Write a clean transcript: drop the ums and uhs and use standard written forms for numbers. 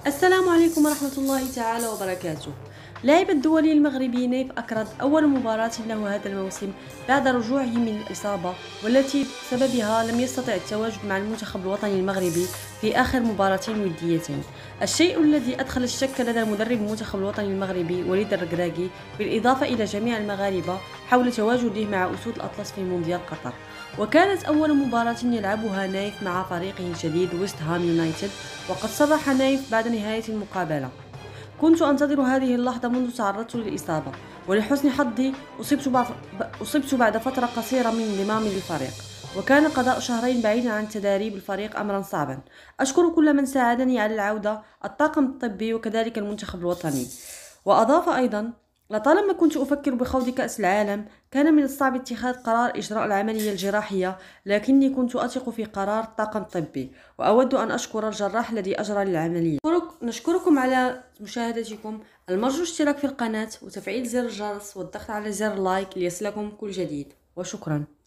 السلام عليكم ورحمة الله تعالى وبركاته. لعب الدولي المغربي نايف أكرد أول مباراة له هذا الموسم بعد رجوعه من الإصابة، والتي بسببها لم يستطع التواجد مع المنتخب الوطني المغربي في آخر مباراتين وديتين، الشيء الذي أدخل الشك لدى مدرب المنتخب الوطني المغربي وليد الركراكي، بالإضافة إلى جميع المغاربة حول تواجده مع أسود الأطلس في مونديال قطر. وكانت أول مباراة يلعبها نايف مع فريقه الجديد ويست هام يونايتد، وقد صرح نايف بعد نهاية المقابلة: كنت أنتظر هذه اللحظة منذ تعرضت للإصابة، ولحسن حظي أصبت بعد فترة قصيرة من انضمامي للفريق، وكان قضاء شهرين بعيدا عن تدريب الفريق أمرا صعبا. أشكر كل من ساعدني على العودة، الطاقم الطبي وكذلك المنتخب الوطني. وأضاف أيضا: لطالما كنت أفكر بخوض كأس العالم، كان من الصعب اتخاذ قرار إجراء العملية الجراحية، لكني كنت أثق في قرار الطاقم الطبي، وأود أن أشكر الجراح الذي أجرى العملية. نشكركم على مشاهدتكم، المرجو الاشتراك في القناة وتفعيل زر الجرس والضغط على زر لايك ليصلكم كل جديد، وشكرا.